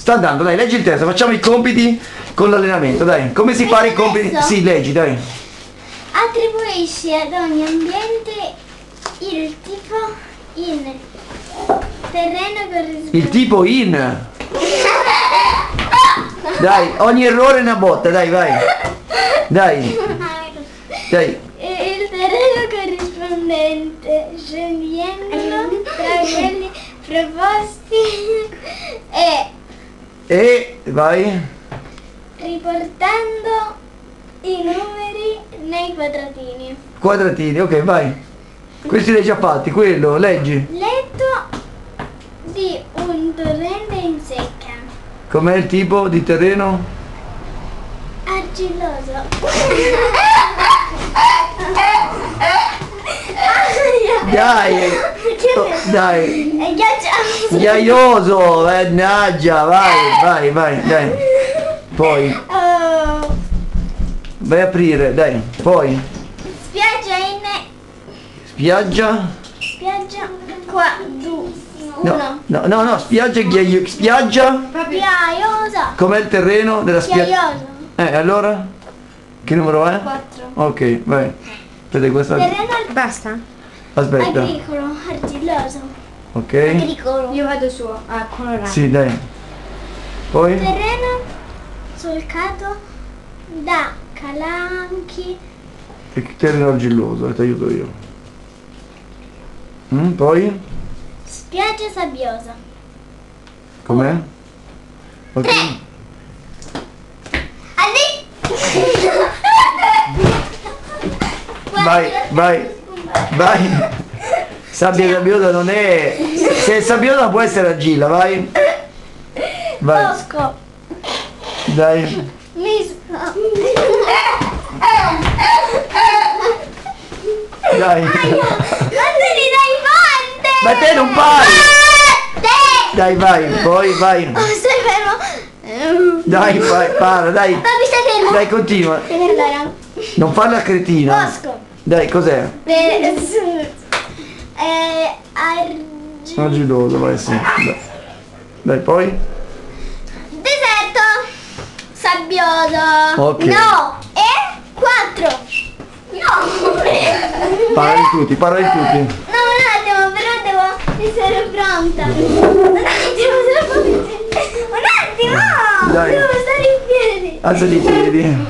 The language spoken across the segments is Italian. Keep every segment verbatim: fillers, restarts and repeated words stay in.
sta andando, dai, leggi il testo, facciamo i compiti con l'allenamento, dai. Come si fa i compiti? Adesso? Sì, leggi, dai. Attribuisci ad ogni ambiente il tipo in terreno corrispondente. Il tipo in. Dai, ogni errore è una botta, dai, vai. Dai, dai. Il terreno corrispondente, scegliendolo tra quelli proposti e E vai. riportando i numeri nei quadratini. Quadratini, ok, vai. Questi li hai già fatti, quello, leggi. Letto di un torrente in secca. Com'è il tipo di terreno? Argilloso. Dai, oh, dai. È ghiacciato. Ghiaioso, mannaggia, vai, vai, vai, dai. Poi, Oh. vai a aprire, dai. Poi, Spiaggia in spiaggia. spiaggia qua du No, uno. no, no, no, spiaggia ghiaio- spiaggia. Ghiaiosa. Com'è il terreno della spiaggia? Ghiaioso. Eh, allora? Che numero è? quattro. Ok, vai. Aspetta, questa. Terreno Basta? Aspetta. agricolo, argilloso. Ok. Agricolo. Io vado su a colorare. Sì, dai. Poi? Terreno solcato da calanchi. Il terreno argilloso, ti aiuto io. Mm, poi? Spiaggia sabbiosa. Com'è? Ok. Vai, vai, vai. Sabbia sabbiosa non è. Se è sabbiosa può essere argilla, vai. Vai, Bosco. dai. Miso. Dai. Ma te li dai forte! Ma te non pari! Te! Dai, vai, poi vai. Oh, stai fermo! Dai, vai, para, dai. Papi, stai fermo! Dai, continua. Allora, Non farla cretina. bosco. Dai, cos'è? Eh, argi- Argilloso, vai, sì. Dai, dai, poi? Deserto. Sabbioso. Ok. No. E quattro. No. Para di tutti, para di tutti. No, un attimo, però devo essere pronta. Un attimo, devo... Un attimo! Dai. Devo stare in piedi. Alzati i piedi.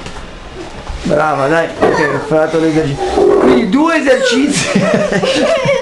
Brava, dai, ok, ho fatto l'esercizio. Quindi due esercizi.